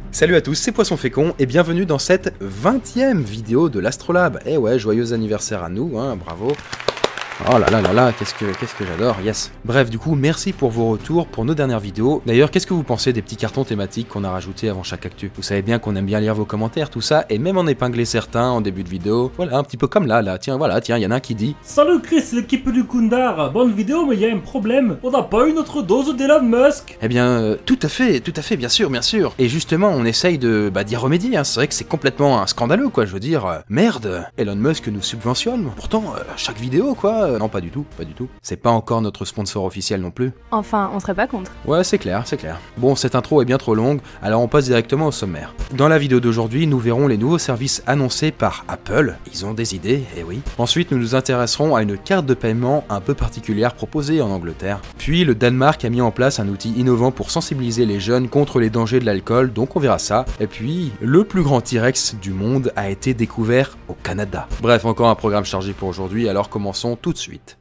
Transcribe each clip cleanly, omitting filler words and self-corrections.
Salut à tous, c'est Poisson Fécond et bienvenue dans cette 20e vidéo de l'Astrolabe. Eh ouais, joyeux anniversaire à nous, hein, bravo. Oh là là là là, qu'est-ce que j'adore, yes. Bref, du coup, merci pour vos retours, pour nos dernières vidéos. D'ailleurs, qu'est-ce que vous pensez des petits cartons thématiques qu'on a rajoutés avant chaque actu? Vous savez bien qu'on aime bien lire vos commentaires, tout ça, et même en épingler certains en début de vidéo. Voilà, un petit peu comme là, tiens, voilà, tiens, il y en a un qui dit: Salut Chris, l'équipe du Kundar, bonne vidéo, mais il y a un problème, on n'a pas eu notre dose d'Elon Musk. Eh bien, tout à fait, bien sûr. Et justement, on essaye d'y remédier, hein. C'est vrai que c'est complètement un scandaleux, quoi, je veux dire, merde, Elon Musk nous subventionne, pourtant, chaque vidéo, quoi, non, pas du tout. C'est pas encore notre sponsor officiel non plus. Enfin, on serait pas contre. Ouais, c'est clair. Bon, cette intro est bien trop longue, alors on passe directement au sommaire. Dans la vidéo d'aujourd'hui, nous verrons les nouveaux services annoncés par Apple. Ils ont des idées, eh oui. Ensuite, nous nous intéresserons à une carte de paiement un peu particulière proposée en Angleterre. Puis, le Danemark a mis en place un outil innovant pour sensibiliser les jeunes contre les dangers de l'alcool, donc on verra ça. Et puis, le plus grand T-Rex du monde a été découvert au Canada. Bref, encore un programme chargé pour aujourd'hui, alors commençons tout de suite.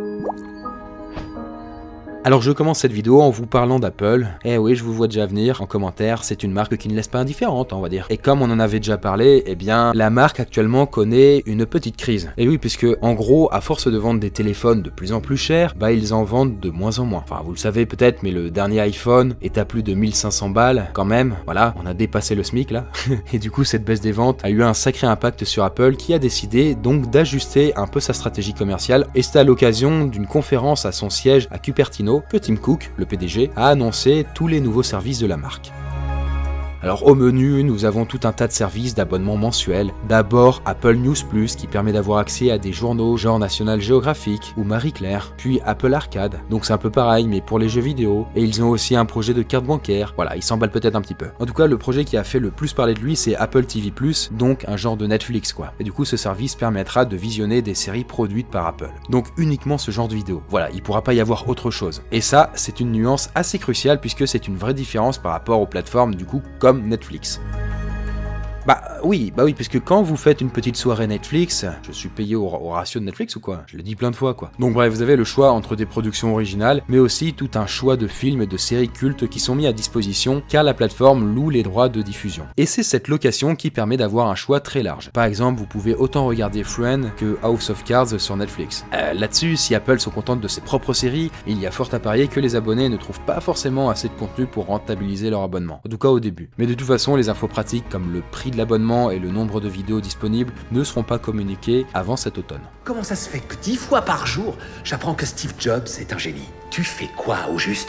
Alors je commence cette vidéo en vous parlant d'Apple. Eh oui, je vous vois déjà venir en commentaire, c'est une marque qui ne laisse pas indifférente, on va dire. Et comme on en avait déjà parlé, eh bien, la marque actuellement connaît une petite crise. Et oui, puisque en gros, à force de vendre des téléphones de plus en plus chers, ils en vendent de moins en moins. Enfin, vous le savez peut-être, mais le dernier iPhone est à plus de 1500 balles, quand même. Voilà, on a dépassé le SMIC là. Et du coup, cette baisse des ventes a eu un sacré impact sur Apple, qui a décidé donc d'ajuster un peu sa stratégie commerciale. Et c'était à l'occasion d'une conférence à son siège à Cupertino que Tim Cook, le PDG, a annoncé tous les nouveaux services de la marque. Alors au menu, nous avons tout un tas de services d'abonnement mensuel. D'abord Apple News Plus qui permet d'avoir accès à des journaux genre National Geographic ou Marie Claire, puis Apple Arcade, donc c'est un peu pareil mais pour les jeux vidéo, et ils ont aussi un projet de carte bancaire, voilà, ils s'emballent peut-être un petit peu. En tout cas, le projet qui a fait le plus parler de lui, c'est Apple TV+, donc un genre de Netflix quoi. Et du coup, ce service permettra de visionner des séries produites par Apple. Donc uniquement ce genre de vidéo. Voilà, il pourra pas y avoir autre chose. Et ça, c'est une nuance assez cruciale puisque c'est une vraie différence par rapport aux plateformes du coup comme Netflix. Bah oui, puisque quand vous faites une petite soirée Netflix, je suis payé au ratio de Netflix ou quoi? Je le dis plein de fois quoi. Donc bref, vous avez le choix entre des productions originales, mais aussi tout un choix de films et de séries cultes qui sont mis à disposition car la plateforme loue les droits de diffusion. Et c'est cette location qui permet d'avoir un choix très large. Par exemple, vous pouvez autant regarder Friends que House of Cards sur Netflix. Là-dessus, si Apple se contente de ses propres séries, il y a fort à parier que les abonnés ne trouvent pas forcément assez de contenu pour rentabiliser leur abonnement. En tout cas au début. Mais de toute façon, les infos pratiques comme le prix de l'abonnement et le nombre de vidéos disponibles ne seront pas communiqués avant cet automne. Comment ça se fait que 10 fois par jour, j'apprends que Steve Jobs est un génie? Tu fais quoi au juste?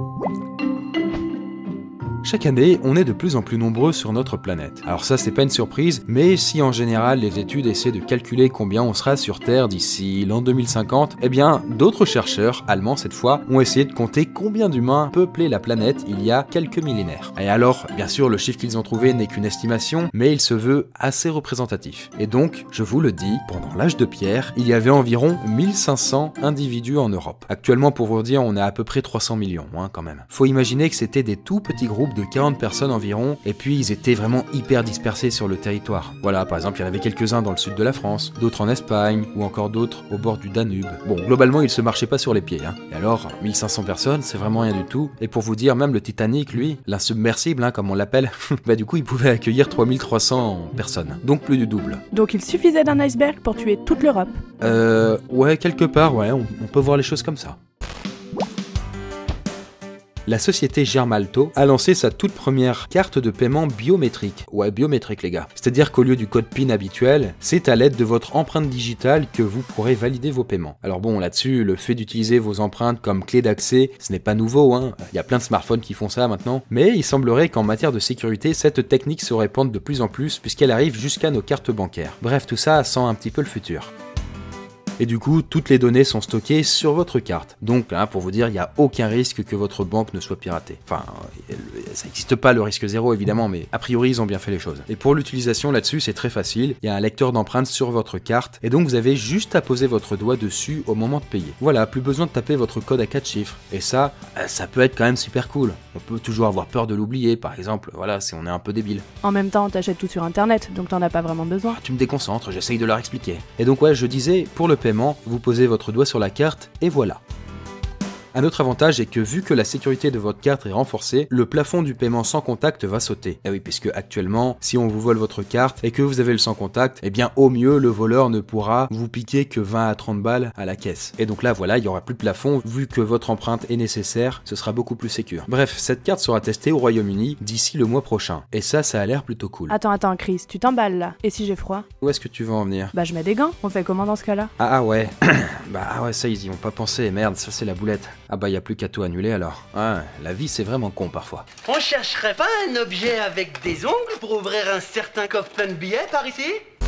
Chaque année, on est de plus en plus nombreux sur notre planète. Alors ça, c'est pas une surprise, mais si en général les études essaient de calculer combien on sera sur Terre d'ici l'an 2050, eh bien, d'autres chercheurs, allemands cette fois, ont essayé de compter combien d'humains peuplaient la planète il y a quelques millénaires. Et alors, bien sûr, le chiffre qu'ils ont trouvé n'est qu'une estimation, mais il se veut assez représentatif. Et donc, je vous le dis, pendant l'âge de pierre, il y avait environ 1500 individus en Europe. Actuellement, pour vous dire, on est à peu près 300 millions, quand même. Faut imaginer que c'était des tout petits groupes de 40 personnes environ, et puis ils étaient vraiment hyper dispersés sur le territoire. Voilà, par exemple, il y en avait quelques-uns dans le sud de la France, d'autres en Espagne, ou encore d'autres au bord du Danube. Bon, globalement, ils se marchaient pas sur les pieds, Et alors, 1500 personnes, c'est vraiment rien du tout. Et pour vous dire, même le Titanic, lui, l'insubmersible, comme on l'appelle, du coup, il pouvait accueillir 3300 personnes. Donc plus du double. Donc il suffisait d'un iceberg pour tuer toute l'Europe. Ouais, quelque part, ouais, on peut voir les choses comme ça. La société Gemalto a lancé sa toute première carte de paiement biométrique. Ouais, biométrique les gars. C'est-à-dire qu'au lieu du code PIN habituel, c'est à l'aide de votre empreinte digitale que vous pourrez valider vos paiements. Alors bon, là-dessus, le fait d'utiliser vos empreintes comme clé d'accès, ce n'est pas nouveau, Il y a plein de smartphones qui font ça maintenant. Mais il semblerait qu'en matière de sécurité, cette technique se répande de plus en plus puisqu'elle arrive jusqu'à nos cartes bancaires. Bref, tout ça sent un petit peu le futur. Et du coup, toutes les données sont stockées sur votre carte. Donc, pour vous dire, il n'y a aucun risque que votre banque ne soit piratée. Enfin, ça n'existe pas le risque zéro évidemment, mais a priori ils ont bien fait les choses. Et pour l'utilisation là-dessus, c'est très facile. Il y a un lecteur d'empreintes sur votre carte, et donc vous avez juste à poser votre doigt dessus au moment de payer. Voilà, plus besoin de taper votre code à 4 chiffres. Et ça peut être quand même super cool. On peut toujours avoir peur de l'oublier, par exemple, voilà, si on est un peu débile. En même temps, t'achètes tout sur internet, donc t'en as pas vraiment besoin. Tu me déconcentres, j'essaye de leur expliquer. Et donc ouais, je disais, pour le paiement, vous posez votre doigt sur la carte, et voilà. Un autre avantage est que vu que la sécurité de votre carte est renforcée, le plafond du paiement sans contact va sauter. Et oui, puisque actuellement, si on vous vole votre carte et que vous avez le sans contact, eh bien au mieux, le voleur ne pourra vous piquer que 20 à 30 balles à la caisse. Et donc là, voilà, il n'y aura plus de plafond, vu que votre empreinte est nécessaire, ce sera beaucoup plus sécure. Bref, cette carte sera testée au Royaume-Uni d'ici le mois prochain. Et ça a l'air plutôt cool. Attends, Chris, tu t'emballes là. Et si j'ai froid? Où est-ce que tu veux en venir? Bah je mets des gants, on fait comment dans ce cas-là? Ah ouais, bah ouais, ça ils y ont pas pensé, merde, ça c'est la boulette. Ah bah y a plus qu'à tout annuler alors. Ouais, la vie c'est vraiment con parfois. On chercherait pas un objet avec des ongles pour ouvrir un certain coffre plein de billets par ici?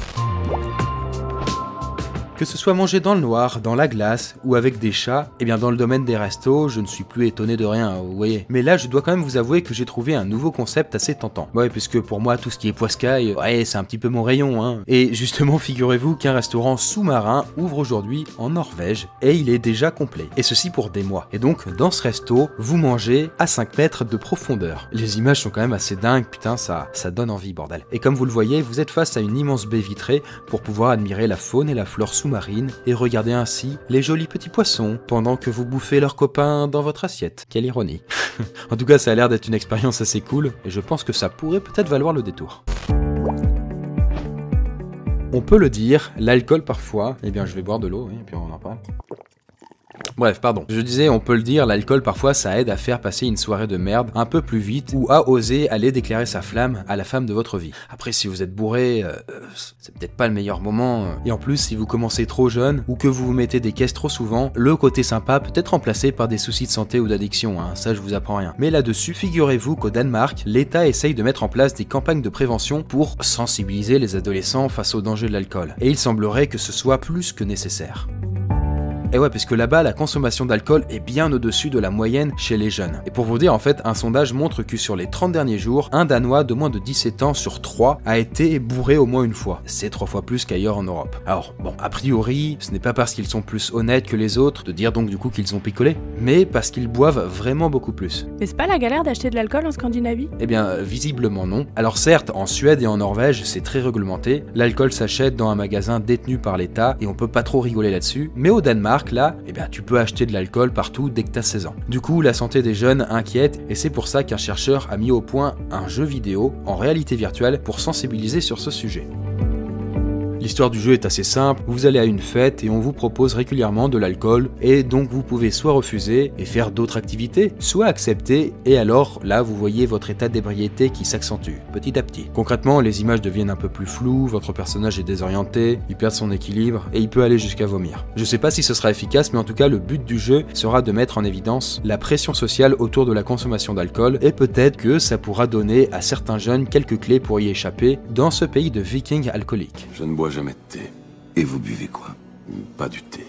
Que ce soit mangé dans le noir, dans la glace ou avec des chats, eh bien dans le domaine des restos, je ne suis plus étonné de rien, vous voyez. Mais là, je dois quand même vous avouer que j'ai trouvé un nouveau concept assez tentant. Ouais, puisque pour moi, tout ce qui est poiscaille, ouais, c'est un petit peu mon rayon, hein. Et justement, figurez-vous qu'un restaurant sous-marin ouvre aujourd'hui en Norvège et il est déjà complet. Et ceci pour des mois. Et donc, dans ce resto, vous mangez à 5 mètres de profondeur. Les images sont quand même assez dingues, putain, ça donne envie, bordel. Et comme vous le voyez, vous êtes face à une immense baie vitrée pour pouvoir admirer la faune et la flore sous-marine et regarder ainsi les jolis petits poissons pendant que vous bouffez leurs copains dans votre assiette. Quelle ironie. En tout cas, ça a l'air d'être une expérience assez cool et je pense que ça pourrait peut-être valoir le détour. On peut le dire, l'alcool parfois, eh bien je vais boire de l'eau, et puis on en parle. Bref, pardon. Je disais, on peut le dire, l'alcool parfois ça aide à faire passer une soirée de merde un peu plus vite ou à oser aller déclarer sa flamme à la femme de votre vie. Après, si vous êtes bourré, c'est peut-être pas le meilleur moment. Et en plus, si vous commencez trop jeune ou que vous vous mettez des caisses trop souvent, le côté sympa peut être remplacé par des soucis de santé ou d'addiction, hein. Ça je vous apprends rien. Mais là-dessus, figurez-vous qu'au Danemark, l'État essaye de mettre en place des campagnes de prévention pour sensibiliser les adolescents face aux dangers de l'alcool. Et il semblerait que ce soit plus que nécessaire. Et ouais, puisque là-bas, la consommation d'alcool est bien au-dessus de la moyenne chez les jeunes. Et pour vous dire, en fait, un sondage montre que sur les 30 derniers jours, un Danois de moins de 17 ans sur 3 a été bourré au moins une fois. C'est 3 fois plus qu'ailleurs en Europe. Alors, bon, a priori, ce n'est pas parce qu'ils sont plus honnêtes que les autres, de dire donc du coup qu'ils ont picolé, mais parce qu'ils boivent vraiment beaucoup plus. Mais c'est pas la galère d'acheter de l'alcool en Scandinavie? Eh bien, visiblement non. Alors certes, en Suède et en Norvège, c'est très réglementé. L'alcool s'achète dans un magasin détenu par l'État, et on peut pas trop rigoler là-dessus. Mais au Danemark, là, eh bien, tu peux acheter de l'alcool partout dès que t'as 16 ans. Du coup, la santé des jeunes inquiète et c'est pour ça qu'un chercheur a mis au point un jeu vidéo en réalité virtuelle pour sensibiliser sur ce sujet. L'histoire du jeu est assez simple, vous allez à une fête et on vous propose régulièrement de l'alcool et donc vous pouvez soit refuser et faire d'autres activités, soit accepter et alors là vous voyez votre état d'ébriété qui s'accentue petit à petit. Concrètement, les images deviennent un peu plus floues, votre personnage est désorienté, il perd son équilibre et il peut aller jusqu'à vomir. Je sais pas si ce sera efficace mais en tout cas le but du jeu sera de mettre en évidence la pression sociale autour de la consommation d'alcool et peut-être que ça pourra donner à certains jeunes quelques clés pour y échapper dans ce pays de vikings alcooliques. Je ne bois jamais de thé. Et vous buvez quoi? Pas du thé.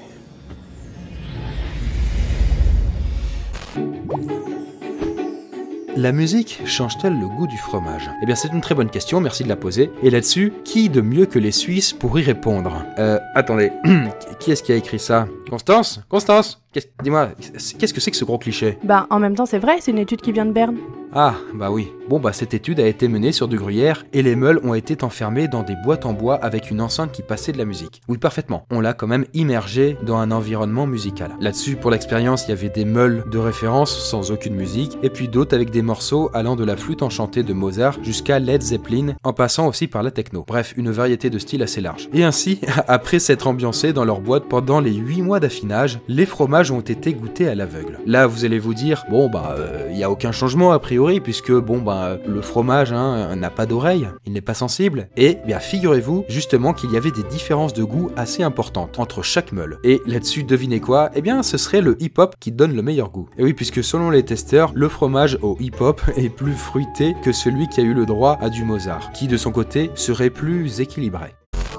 La musique change-t-elle le goût du fromage? Eh bien c'est une très bonne question, merci de la poser. Et là-dessus, qui de mieux que les Suisses pour y répondre? Attendez, qui est-ce qui a écrit ça? Constance? Constance? Dis-moi, qu'est-ce que c'est que ce gros cliché? Bah en même temps c'est vrai, c'est une étude qui vient de Berne. Ah, bah oui. Bon bah cette étude a été menée sur du gruyère et les meules ont été enfermés dans des boîtes en bois avec une enceinte qui passait de la musique. Oui parfaitement, on l'a quand même immergé dans un environnement musical. Là-dessus pour l'expérience il y avait des meules de référence sans aucune musique et puis d'autres avec des morceaux allant de la flûte enchantée de Mozart jusqu'à Led Zeppelin en passant aussi par la techno. Bref, une variété de styles assez large. Et ainsi, après s'être ambiancés dans leur boîte pendant les 8 mois d'affinage, les fromages ont été goûtés à l'aveugle. Là vous allez vous dire, bon bah il y a aucun changement a priori puisque bon bah le fromage n'a pas d'oreille, il n'est pas sensible et bien figurez-vous justement qu'il y avait des différences de goût assez importantes entre chaque meule. Et là-dessus devinez quoi? Eh bien ce serait le hip-hop qui donne le meilleur goût. Et oui puisque selon les testeurs, le fromage au hip-hop est plus fruité que celui qui a eu le droit à du Mozart, qui de son côté serait plus équilibré.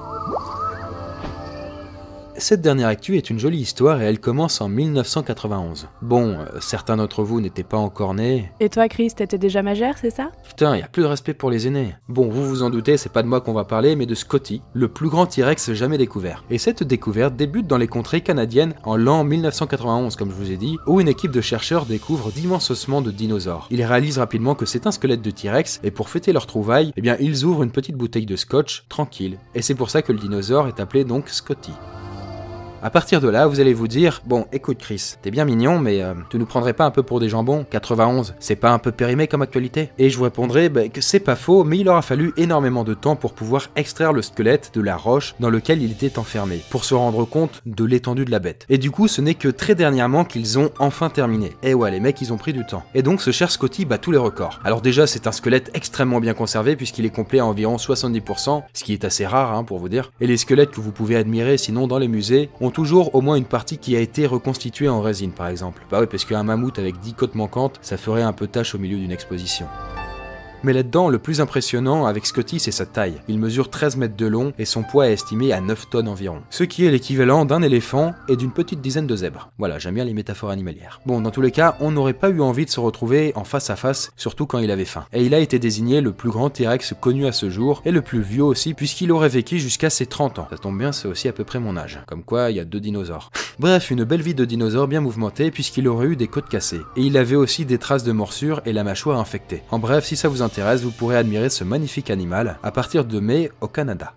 Cette dernière actu est une jolie histoire et elle commence en 1991. Bon, certains d'entre vous n'étaient pas encore nés. Et toi Chris, t'étais déjà majeur, c'est ça? Putain, y a plus de respect pour les aînés. Bon, vous vous en doutez, c'est pas de moi qu'on va parler, mais de Scotty, le plus grand T-Rex jamais découvert. Et cette découverte débute dans les contrées canadiennes en l'an 1991, comme je vous ai dit, où une équipe de chercheurs découvre d'immenses ossements de dinosaures. Ils réalisent rapidement que c'est un squelette de T-Rex, et pour fêter leur trouvaille, eh bien ils ouvrent une petite bouteille de scotch, tranquille. Et c'est pour ça que le dinosaure est appelé donc Scotty. À partir de là, vous allez vous dire, bon, écoute Chris, t'es bien mignon, mais tu nous prendrais pas un peu pour des jambons? 91, c'est pas un peu périmé comme actualité? Et je vous répondrai que c'est pas faux, mais il aura fallu énormément de temps pour pouvoir extraire le squelette de la roche dans lequel il était enfermé, pour se rendre compte de l'étendue de la bête. Et du coup, ce n'est que très dernièrement qu'ils ont enfin terminé. Et ouais, les mecs, ils ont pris du temps. Et donc, ce cher Scotty bat tous les records. Alors déjà, c'est un squelette extrêmement bien conservé, puisqu'il est complet à environ 70%, ce qui est assez rare, pour vous dire. Et les squelettes que vous pouvez admirer, sinon dans les musées, ont toujours au moins une partie qui a été reconstituée en résine, par exemple. Bah oui, parce qu'un mammouth avec 10 côtes manquantes, ça ferait un peu tâche au milieu d'une exposition. Mais là-dedans, le plus impressionnant avec Scotty, c'est sa taille. Il mesure 13 mètres de long et son poids est estimé à 9 tonnes environ. Ce qui est l'équivalent d'un éléphant et d'une petite dizaine de zèbres. Voilà, j'aime bien les métaphores animalières. Bon, dans tous les cas, on n'aurait pas eu envie de se retrouver en face à face, surtout quand il avait faim. Et il a été désigné le plus grand T-Rex connu à ce jour, et le plus vieux aussi, puisqu'il aurait vécu jusqu'à ses 30 ans. Ça tombe bien, c'est aussi à peu près mon âge. Comme quoi, il y a 2 dinosaures. Bref, une belle vie de dinosaure bien mouvementée, puisqu'il aurait eu des côtes cassées. Et il avait aussi des traces de morsures et la mâchoire infectée. En bref, si ça vous intéresse, vous pourrez admirer ce magnifique animal à partir de mai au Canada.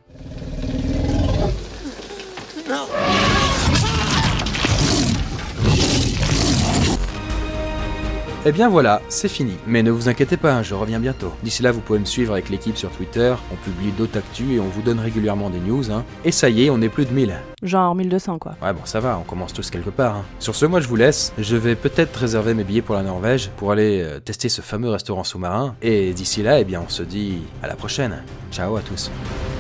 Et bien voilà, c'est fini. Mais ne vous inquiétez pas, je reviens bientôt. D'ici là, vous pouvez me suivre avec l'équipe sur Twitter, on publie d'autres actus et on vous donne régulièrement des news. Et ça y est, on est plus de 1000. Genre 1200 quoi. Ouais bon ça va, on commence tous quelque part. Sur ce, moi je vous laisse. Je vais peut-être réserver mes billets pour la Norvège pour aller tester ce fameux restaurant sous-marin. Et d'ici là, eh bien on se dit à la prochaine. Ciao à tous.